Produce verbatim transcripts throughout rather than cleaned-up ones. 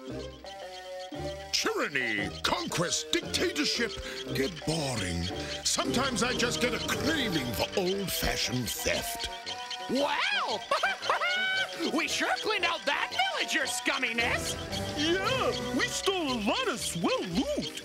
Tyranny, conquest, dictatorship get boring. Sometimes I just get a craving for old-fashioned theft. Wow! We sure cleaned out that villager scumminess! Yeah, we stole a lot of swell loot.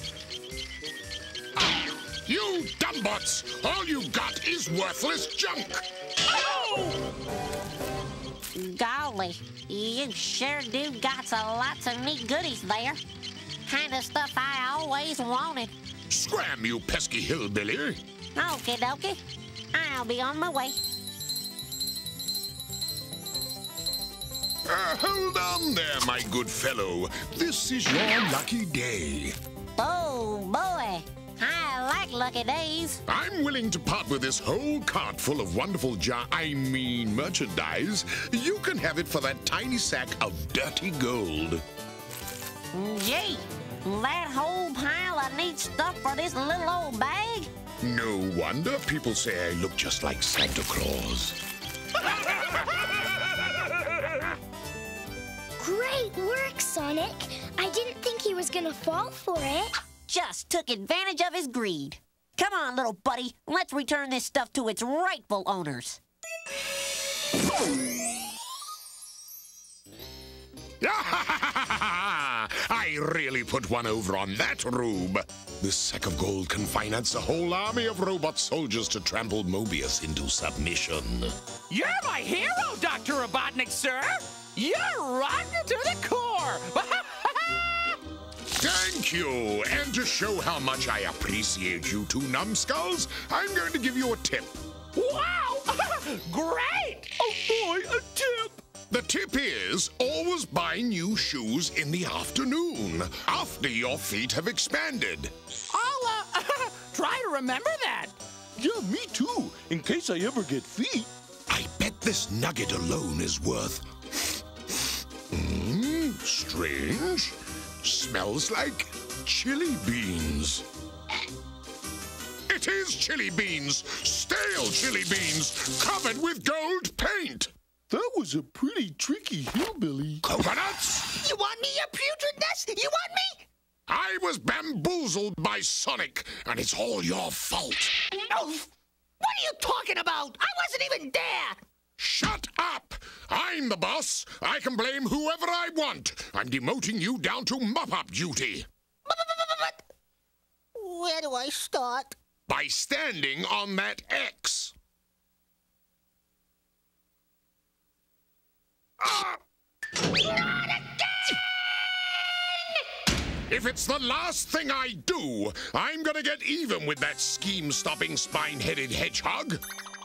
You dumbbots! All you got is worthless junk! Oh! Golly, you sure do got some lots of neat goodies there. Kind of stuff I always wanted. Scram, you pesky hillbilly! Okie dokie. I'll be on my way. Uh, hold on there, my good fellow. This is your lucky day. Oh, boy. I like lucky days. I'm willing to part with this whole cart full of wonderful jar, I mean merchandise. You can have it for that tiny sack of dirty gold. Gee, that whole pile of neat stuff for this little old bag? No wonder people say I look just like Santa Claus. Great work, Sonic. I didn't think he was gonna fall for it. Just took advantage of his greed. Come on, little buddy. Let's return this stuff to its rightful owners. I really put one over on that rube. This sack of gold can finance a whole army of robot soldiers to trample Mobius into submission. You're my hero, Doctor Robotnik, sir! You're rotten to the core! Thank you! And to show how much I appreciate you two numbskulls, I'm going to give you a tip. Wow! Great! Oh boy, a tip! The tip is always buy new shoes in the afternoon, after your feet have expanded. I'll, uh, try to remember that. Yeah, me too, in case I ever get feet. I bet this nugget alone is worth... Mmm, strange. Smells like chili beans. It is chili beans, stale chili beans, covered with gold paint. That was a pretty tricky hillbilly. Coconuts? You want me, you putridness? You want me? I was bamboozled by Sonic, and it's all your fault. Oh, what are you talking about? I wasn't even there. Shut up! I'm the boss. I can blame whoever I want. I'm demoting you down to mop-up duty. But where do I start? By standing on that X. Ah! Not again! If it's the last thing I do, I'm gonna get even with that scheme-stopping, spine-headed hedgehog.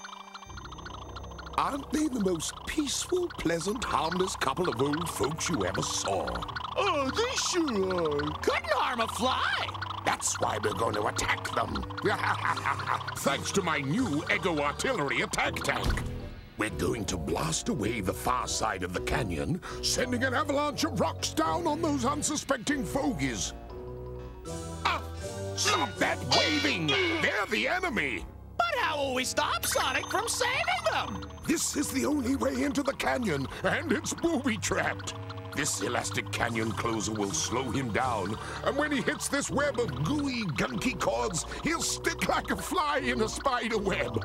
Aren't they the most peaceful, pleasant, harmless couple of old folks you ever saw? Oh, they sure are. Couldn't harm a fly. That's why we're going to attack them. Thanks to my new Ego Artillery attack tank. We're going to blast away the far side of the canyon, sending an avalanche of rocks down on those unsuspecting fogies. Ah! Stop that waving! They're the enemy! But how will we stop Sonic from saving them? This is the only way into the canyon, and it's booby-trapped. This elastic canyon closer will slow him down, and when he hits this web of gooey, gunky cords, he'll stick like a fly in a spider web.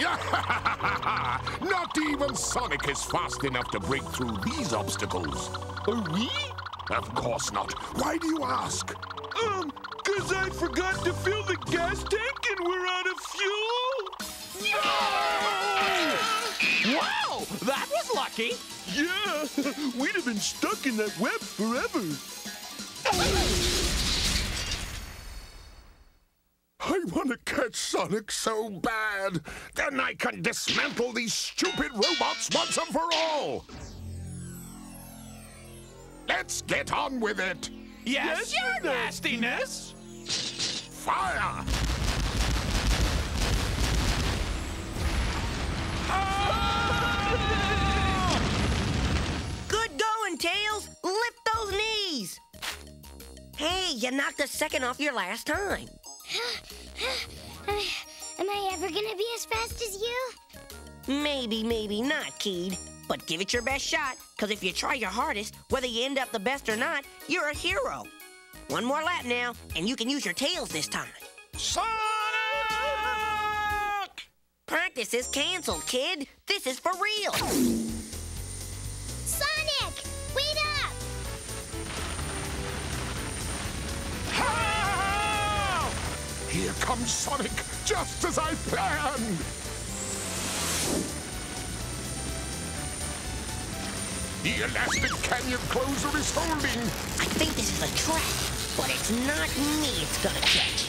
Not even Sonic is fast enough to break through these obstacles. Are we? Of course not. Why do you ask? Um, cause I forgot to fill the gas tank and we're out of fuel? No! Wow, that was lucky. Yeah, we'd have been stuck in that web forever. I want to catch Sonic so bad. Then I can dismantle these stupid robots once and for all. Let's get on with it. Yes, your nastiness. Fire! Good going, Tails. Lift those knees. Hey, you knocked a second off your last time. Am I ever gonna be as fast as you? Maybe, maybe not, Keed. But give it your best shot, because if you try your hardest, whether you end up the best or not, you're a hero. One more lap now, and you can use your tails this time. Sonic! Practice is canceled, kid. This is for real. Sonic, wait up! Ha! Here comes Sonic, just as I planned. The elastic canyon closer is holding. I think this is a trap, but it's not me it's gonna catch.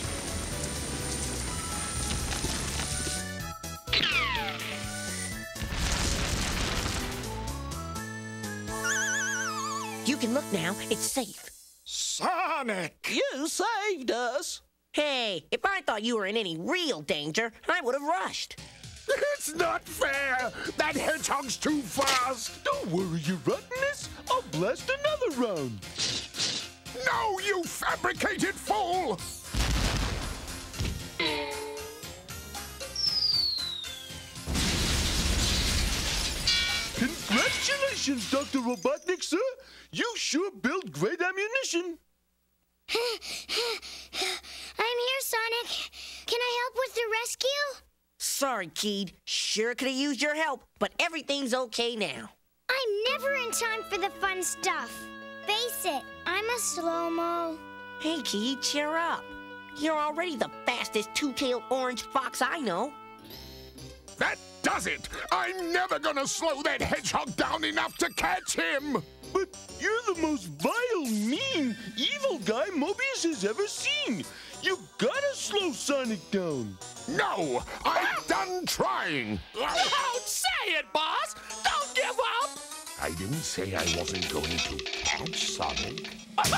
You can look now. It's safe. Sonic! You saved us. Hey, if I thought you were in any real danger, I would have rushed. It's not fair! That hedgehog's too fast! Don't worry, you rottenness. I'll blast another round. No, you fabricated fool! Congratulations, Doctor Robotnik, sir. You sure built great ammunition. I'm here, Sonic. Can I help with the rescue? Sorry, Keed. Sure could have used your help, but everything's okay now. I'm never in time for the fun stuff. Face it, I'm a slow-mo. Hey, Keed, cheer up. You're already the fastest two-tailed orange fox I know. That does it! I'm never gonna slow that hedgehog down enough to catch him! But you're the most vile, mean, evil guy Mobius has ever seen. You gotta slow Sonic down. No! I'm done trying! Don't say it, boss! Don't give up! I didn't say I wasn't going to catch Sonic.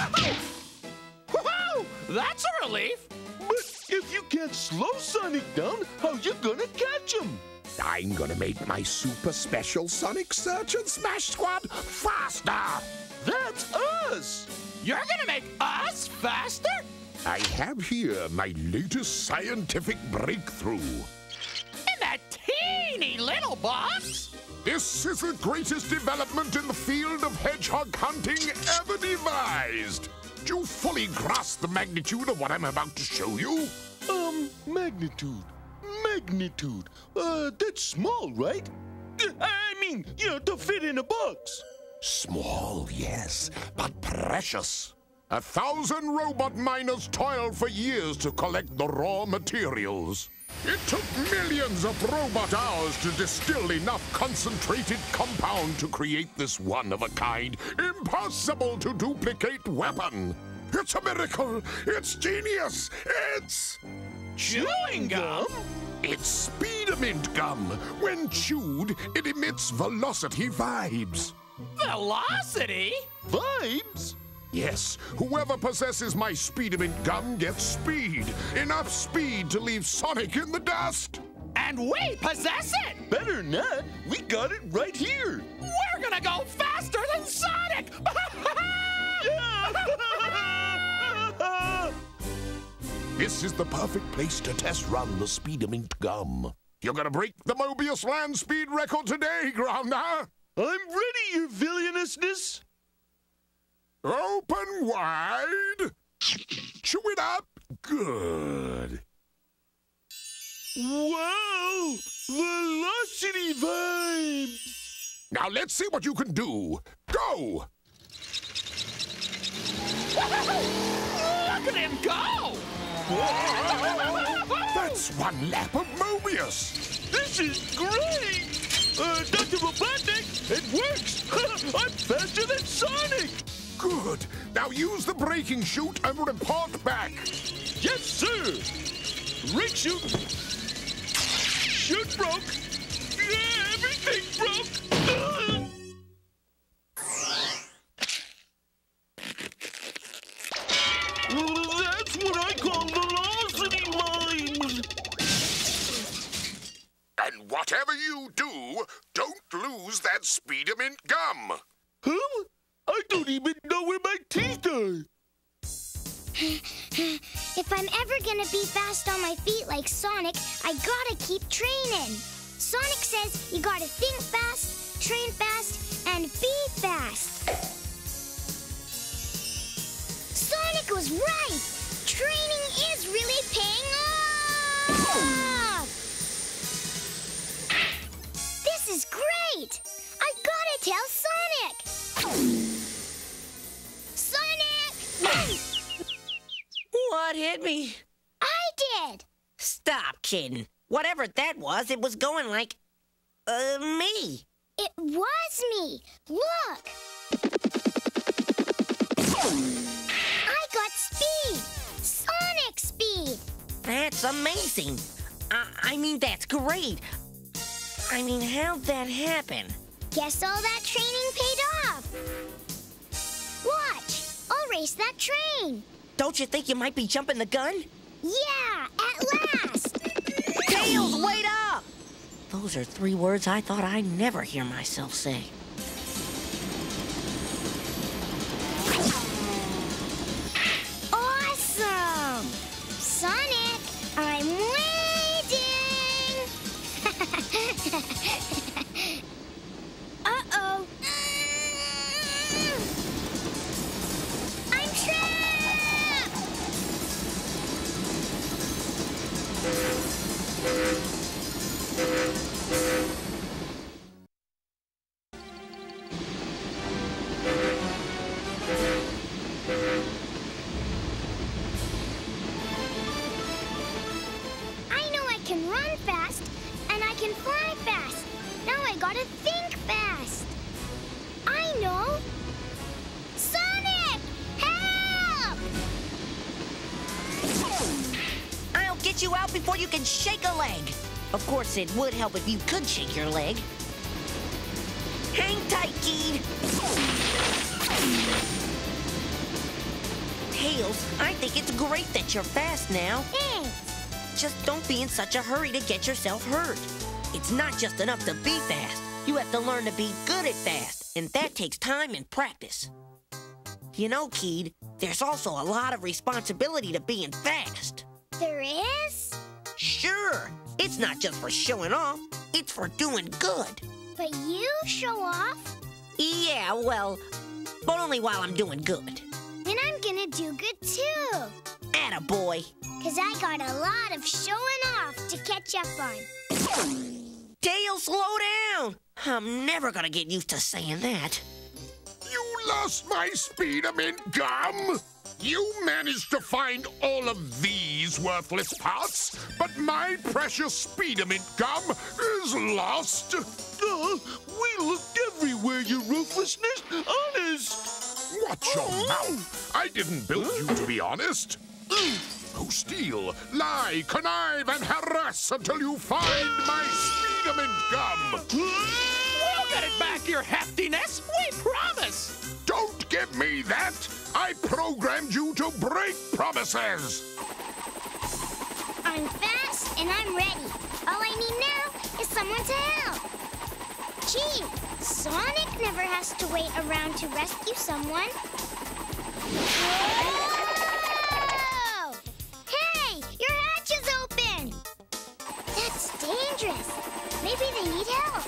Woohoo! That's a relief! But if you can't slow Sonic down, how you gonna catch him? I'm gonna make my super special Sonic Search and Smash Squad faster! That's us! You're gonna make us faster? I have here my latest scientific breakthrough. In that teeny little box? This is the greatest development in the field of hedgehog hunting ever devised. Do you fully grasp the magnitude of what I'm about to show you? Um, magnitude. Magnitude. Uh, that's small, right? I mean, you know, to fit in a box. Small, yes, but precious. A thousand robot miners toiled for years to collect the raw materials. It took millions of robot hours to distill enough concentrated compound to create this one-of-a-kind, impossible-to-duplicate weapon. It's a miracle! It's genius! It's... Chewing gum? It's Speedamint gum. When chewed, it emits velocity vibes. Velocity? Vibes? Yes, whoever possesses my Speedamint gum gets speed. Enough speed to leave Sonic in the dust. And we possess it! Better not. We got it right here. We're gonna go faster than Sonic! This is the perfect place to test run the Speedamint gum. You're gonna break the Mobius land speed record today, Grounder. I'm ready, your villainousness. Open wide. Chew it up. Good. Wow! Velocity vibes! Now let's see what you can do. Go! Look at him go! That's one lap of Mobius. This is great! Uh, Doctor Robotnik, it works! I'm faster than Sonic! Good. Now use the braking chute and report back. Yes, sir! Brake chute! Chute broke! Yeah, everything broke! That's what I call velocity mines! And whatever you do, don't lose that Speedamint gum. Huh? I don't even know where my teeth are. If I'm ever gonna be fast on my feet like Sonic, I gotta keep training. Sonic says you gotta think fast, train fast and be fast. Sonic was right. Training is really paying off. This is great. I gotta tell Sonic. Sonic! What hit me? I did. Stop kidding. Whatever that was, it was going like, uh, me. It was me. Look. I got speed. Sonic speed. That's amazing. I, I mean, that's great. I mean, how'd that happen? Guess all that training paid off. Watch. I'll race that train. Don't you think you might be jumping the gun? Yeah, at last. Tails, wait up! Those are three words I thought I'd never hear myself say. Awesome! Sonic, I'm waiting! Uh-oh. I'm trapped! I know I can run fast, and I can fly fast. Now I gotta think fast. I know. Sonic! Help! I'll get you out before you can shake a leg. Of course, it would help if you could shake your leg. Hang tight, Keed. Tails, I think it's great that you're fast now. Thanks. Just don't be in such a hurry to get yourself hurt. It's not just enough to be fast. You have to learn to be good at fast, and that takes time and practice. You know, Keed, there's also a lot of responsibility to being fast. There is? Sure, it's not just for showing off, it's for doing good. But you show off? Yeah, well, but only while I'm doing good. Then I'm gonna do good too. Attaboy. Cause I got a lot of showing off to catch up on. Tails, slow down. I'm never gonna get used to saying that. You lost my Speedamint gum! You managed to find all of these worthless parts, but my precious Speedamint gum is lost! Uh, we looked everywhere, you ruthlessness. Honest. Watch your mouth! I didn't build you to be honest! Go steal, lie, connive, and harass until you find my Speedamint gum! We'll get it back, your heftiness. We promise. Don't give me that! I programmed you to break promises! I'm fast and I'm ready. All I need now is someone to help. Gee, Sonic never has to wait around to rescue someone. Whoa! Hey, your hatch is open! That's dangerous. Maybe they need help.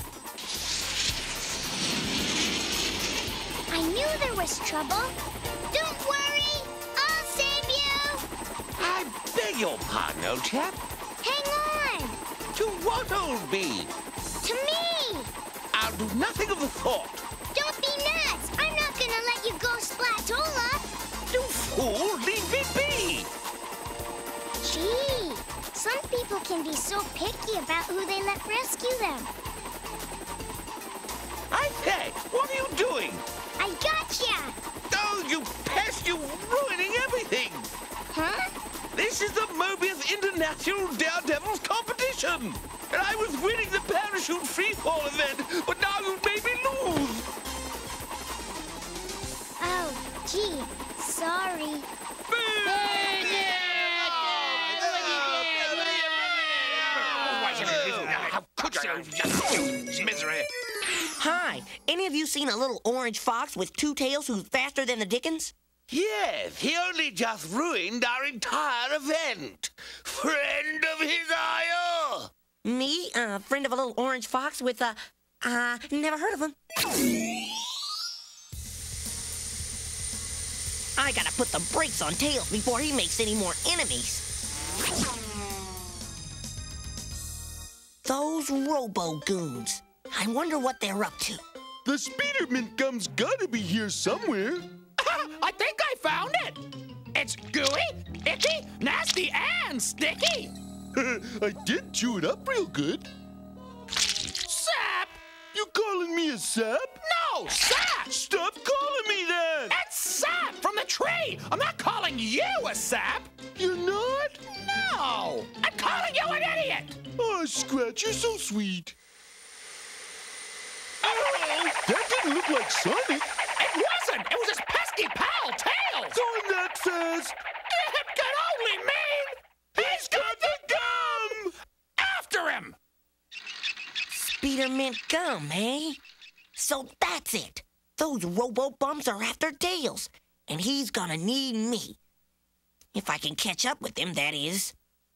I knew there was trouble. Don't worry, I'll save you. I beg your pardon, old chap. Hang on. To what, old bee? To me. I'll do nothing of the sort. Don't be nuts. I'm not gonna let you go, Splatola. You fool, leave me be. Gee, some people can be so picky about who they let rescue them. I say, what are you doing? I gotcha. Oh, you pest, you're ruining everything. Huh? This is the Mobius International Daredevils competition. And I was winning the parachute freefall event, but now you've made me lose. Oh, gee, sorry. How could you? Misery. Hi, any of you seen a little orange fox with two tails who's faster than the dickens? Yes, he only just ruined our entire event. Friend of his ire. Me, a friend of a little orange fox with a Uh, never heard of him. I gotta put the brakes on Tails before he makes any more enemies. Those Robo-Goons. I wonder what they're up to. The Speedermint Gum's gotta be here somewhere. I think I found it. It's gooey, icky, nasty, and sticky. I did chew it up real good. Sap! You calling me a sap? No, sap! Stop calling me that! It's sap from the tree. I'm not calling you a sap. You're not? No, I'm calling you an idiot. Oh, Scratch, you're so sweet. Oh, that didn't look like Sonic. It wasn't. It was his pesky pal, Tails. Going that fast. It could only mean he's got the gum. After him. Speedermint Gum, eh? So that's it. Those Robo-Bums are after Tails, and he's gonna need me. If I can catch up with him, that is.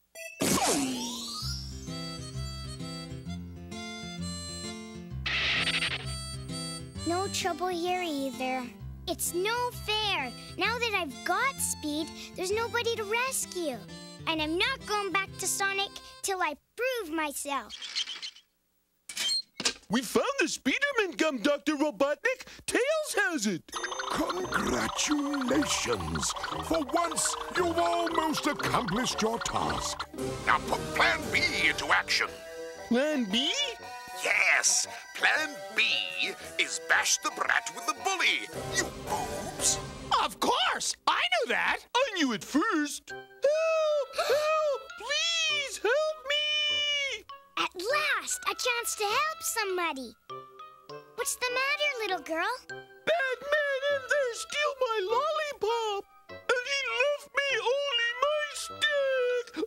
No trouble here either. It's no fair. Now that I've got speed, there's nobody to rescue. And I'm not going back to Sonic till I prove myself. We found the Speedermint Gum, Doctor Robotnik. Tails has it. Congratulations! For once, you've almost accomplished your task. Now put Plan B into action. Plan B? Yes, Plan B is bash the brat with the bully, you boobs. Of course, I knew that. I knew it first. Help! Help! Please help me! At last, a chance to help somebody. What's the matter, little girl? Bad man in there steal my lollipop, and he left me only my stick.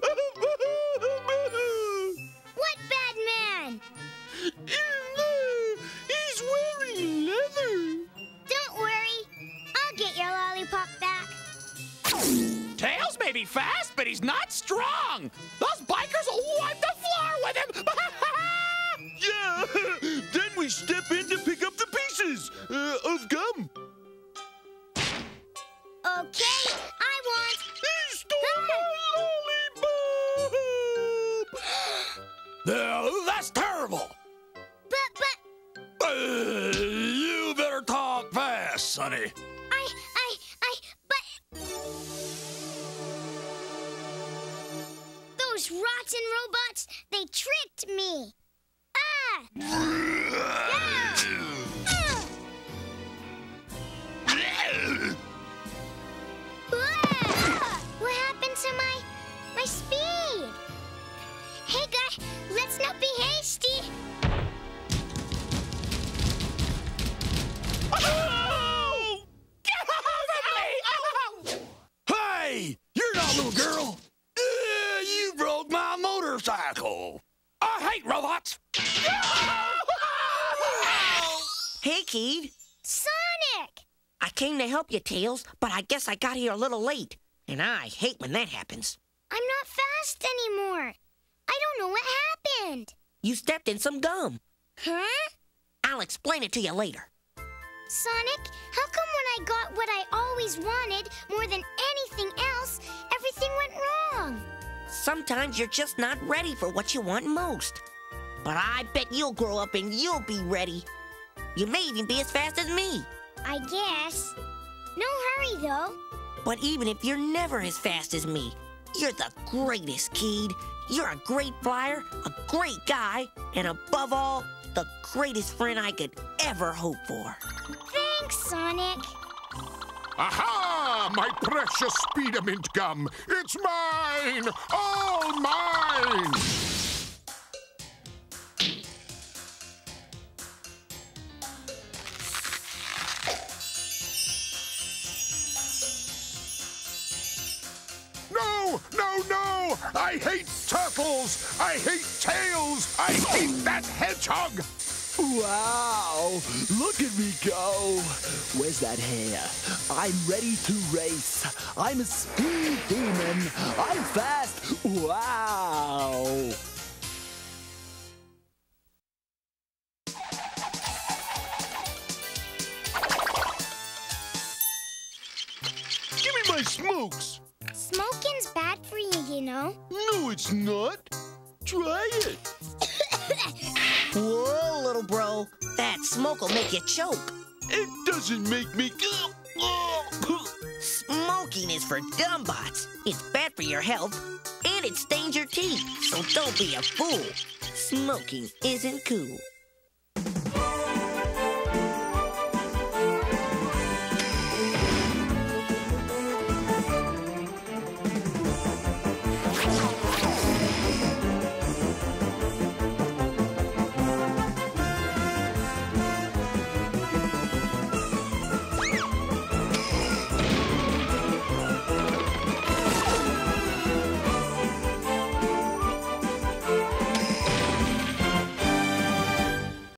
What bad man? In there, he's wearing leather. Don't worry, I'll get your lollipop back. Tails may be fast, but he's not strong. Those bikers will wipe the floor with him. Yeah, then we step in to pick up the pieces uh, of gum. Okay, I want... He stole my lollipop! No, that's terrible. But, but, Uh, you better talk fast, Sonny. I, I, I, but... Those rotten robots, they tricked me. Ah! Yeah! Ah! Ah! What happened to my, my speed? Hey, guy, let's not be hasty. Oh! Get over me! Oh! Hey, you're not a little girl. Uh, you broke my motorcycle. I hate robots. Hey, Keed. Sonic! I came to help you, Tails, but I guess I got here a little late. And I hate when that happens. I'm not fast anymore. I don't know what happened. You stepped in some gum. Huh? I'll explain it to you later. Sonic, how come when I got what I always wanted more than anything else, everything went wrong? Sometimes you're just not ready for what you want most. But I bet you'll grow up and you'll be ready. You may even be as fast as me. I guess. No hurry, though. But even if you're never as fast as me, you're the greatest, Keed. You're a great flyer, a great guy, and above all, the greatest friend I could ever hope for. Thanks, Sonic. Aha! My precious Speedermint Gum! It's mine! All mine! No! No, no! I hate turtles! I hate tails! I hate that hedgehog! Wow! Look at me go! Where's that hair? I'm ready to race. I'm a speed demon. I'm fast. Wow! my smokes. Smoking's bad for you, you know. No, it's not. Try it. Whoa, little bro. That smoke will make you choke. It doesn't make me... Smoking is for dumbbots. It's bad for your health, and it stains your teeth. So don't be a fool. Smoking isn't cool.